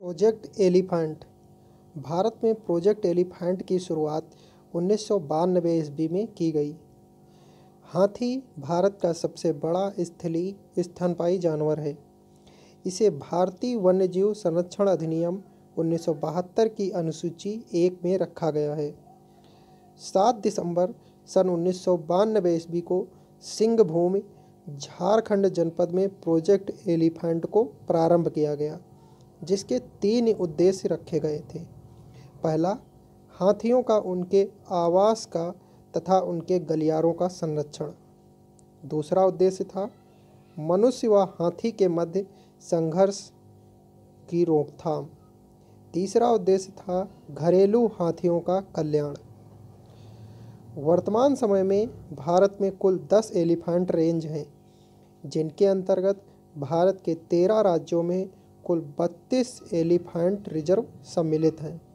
Project elephant. Bharat में project elephant की शुरुआत 1992 ईस्वी में की गई। हाथी भारत का सबसे बड़ा स्थलीय स्तनपायी जानवर है। इसे भारतीय वन्यजीव संरक्षण अधिनियम 1972 की अनुसूची 1 में रखा गया है। 7 दिसंबर सन 1992 ईस्वी को सिंहभूम झारखंड जनपद में प्रोजेक्ट एलिफेंट को प्रारंभ किया गया, जिसके 3 उद्देश्य रखे गए थे। पहला, हाथियों का उनके आवास का तथा उनके गलियारों का संरक्षण। दूसरा उद्देश्य था मनुष्य व हाथी के मध्य संघर्ष की रोकथाम। तीसरा उद्देश्य था घरेलू हाथियों का कल्याण। वर्तमान समय में भारत में कुल 10 एलिफेंट रेंज हैं, जिनके अंतर्गत भारत के 13 राज्यों में कुल 32 एलिफेंट रिजर्व सम्मिलित हैं।